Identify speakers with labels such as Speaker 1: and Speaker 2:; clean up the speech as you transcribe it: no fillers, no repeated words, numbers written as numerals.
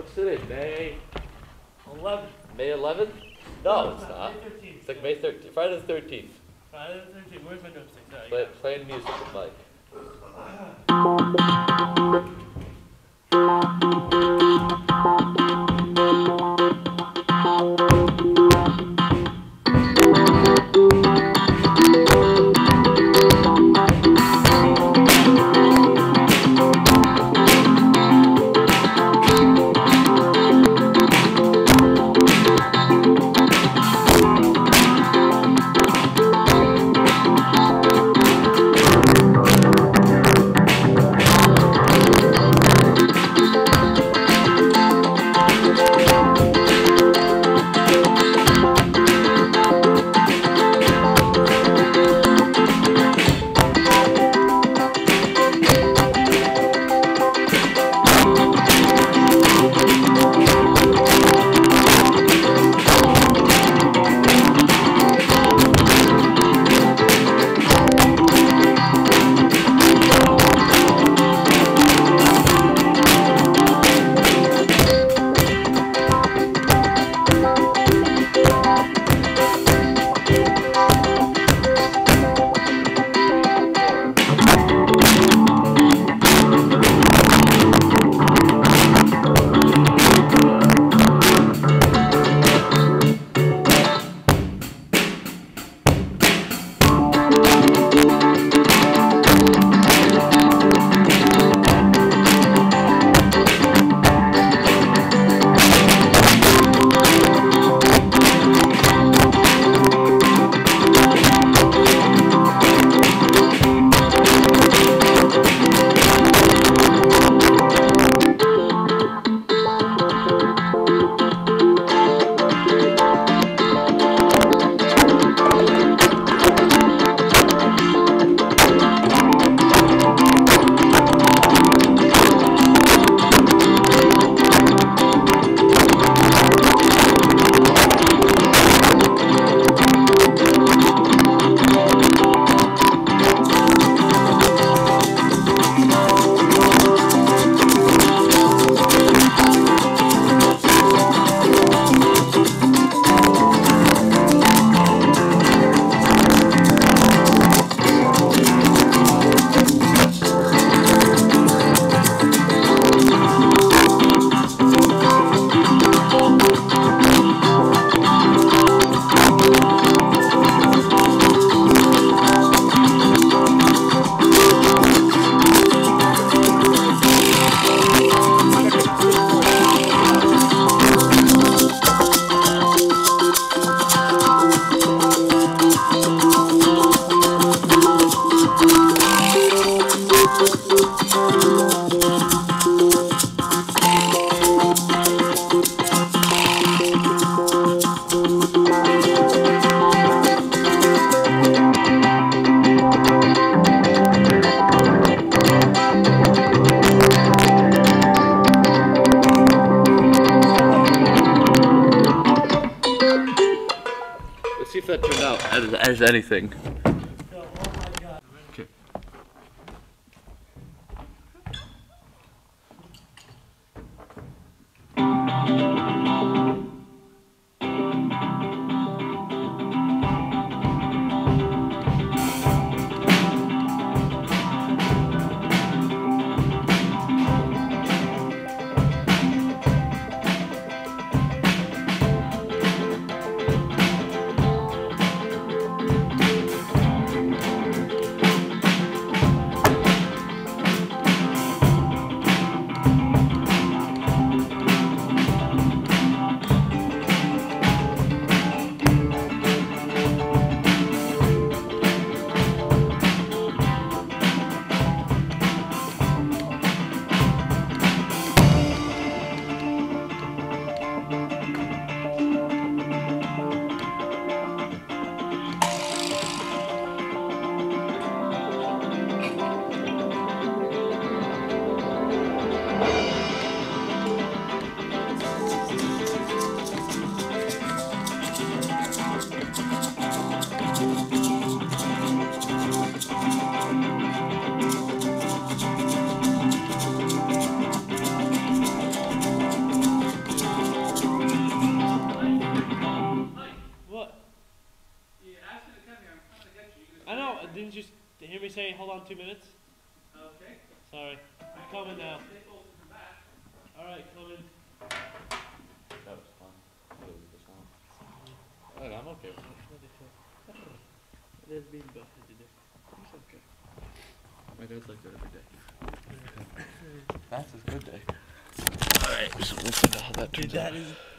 Speaker 1: What's today? May
Speaker 2: 11th.
Speaker 1: May 11th? No, it's not.
Speaker 2: May 13th.
Speaker 1: It's like May 13th. Friday the 13th.
Speaker 2: Friday the 13th. Where's my notes?
Speaker 1: Playing music with Mike. See if that turned out as anything. Okay.
Speaker 2: Didn't you hear me say hold on 2 minutes?
Speaker 3: Okay.
Speaker 2: Sorry. I'm coming now. Alright, coming.
Speaker 1: That was fun. I'm okay with it.
Speaker 2: It has been busted today.
Speaker 1: It's okay. My dad's like that every day. That's his good day. Alright, so we'll find out how that turns out.
Speaker 2: That is